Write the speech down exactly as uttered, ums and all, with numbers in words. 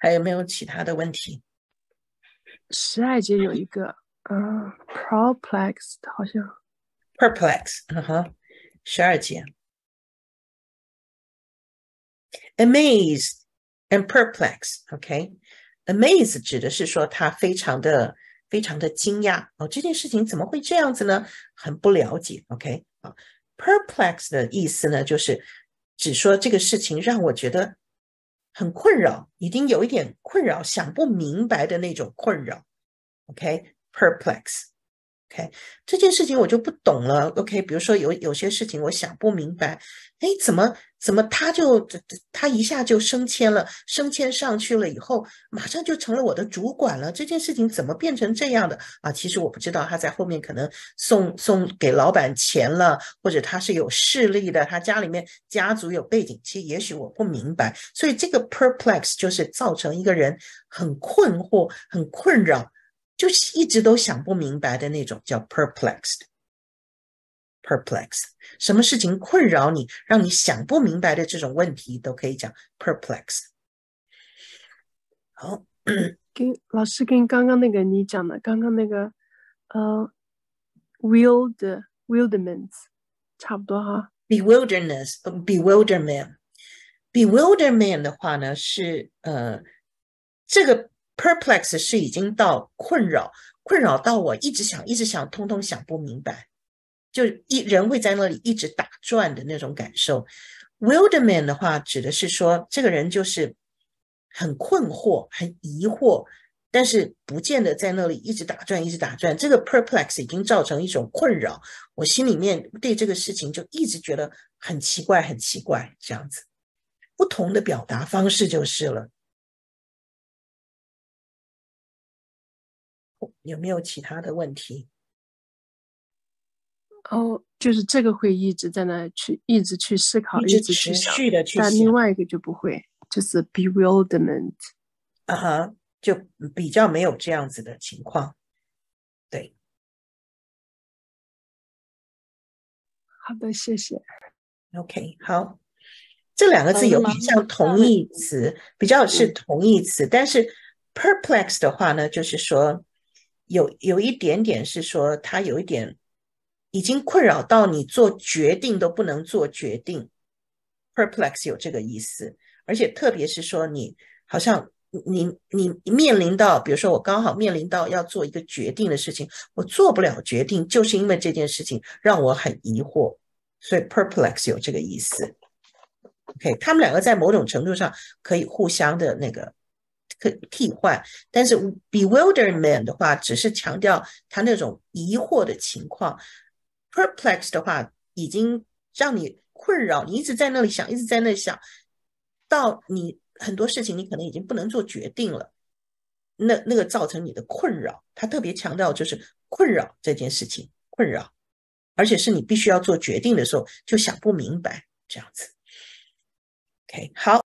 还有没有其他的问题？ 十二节有一个，嗯、呃、，perplexed 好像 perplex， 嗯哼，十二节 amazed and perplex，OK，amaze、okay? 指的是说他非常的非常的惊讶哦，这件事情怎么会这样子呢？很不了解 ，OK 啊 ，perplex 的意思呢，就是只说这个事情让我觉得很困扰，已经有一点困扰，想不明白的那种困扰 ，OK，perplex。OK， 这件事情我就不懂了。OK， 比如说有有些事情我想不明白，哎，怎么怎么他就他一下就升迁了，升迁上去了以后，马上就成了我的主管了。这件事情怎么变成这样的啊？其实我不知道，他在后面可能送送给老板钱了，或者他是有势力的，他家里面家族有背景，其实也许我不明白。所以这个 perplex 就是造成一个人很困惑、很困扰。就是一直都想不明白的那种，叫 perplexed。perplexed， 什么事情困扰你，让你想不明白的这种问题，都可以讲 perplexed。好， 跟老师跟刚刚那个你讲的，刚刚那个呃 wild wilderness 差不多哈。 bewilderness bewilderment bewilderment 的话呢是呃这个 perplex 是已经到困扰，困扰到我一直想一直想，通通想不明白。就一人会在那里一直打转的那种感受。Wildman 的话指的是说这个人就是很困惑很疑惑，但是不见得在那里一直打转一直打转，这个 perplex 已经造成一种困扰，我心里面对这个事情就一直觉得很奇怪很奇怪，这样子不同的表达方式就是了。有没有其他的问题？ 哦，就是这个会一直在那去，一直去思考， 一直一直去想， 持续的去但另想外一个就不会，就是 bewilderment。 啊哈，就比较没有这样子的情况。对， 好的，谢谢。 OK， 好，这两个字有点像同义词，比较是同义词，但是 perplex 的话呢，就是说有有一点点是说它有一点已经困扰到你做决定都不能做决定 ，perplex 有这个意思，而且特别是说你好像你你面临到，比如说我刚好面临到要做一个决定的事情，我做不了决定，就是因为这件事情让我很疑惑。所以 perplex 有这个意思 ，OK， 他们两个在某种程度上可以互相的那个替换，但是 bewilderment 的话，只是强调他那种疑惑的情况 ，perplex 的话，已经让你困扰，你一直在那里想，一直在那里想，到你很多事情你可能已经不能做决定了，那那个造成你的困扰，他特别强调就是困扰这件事情，困扰。而且是你必须要做决定的时候就想不明白这样子。OK， 好。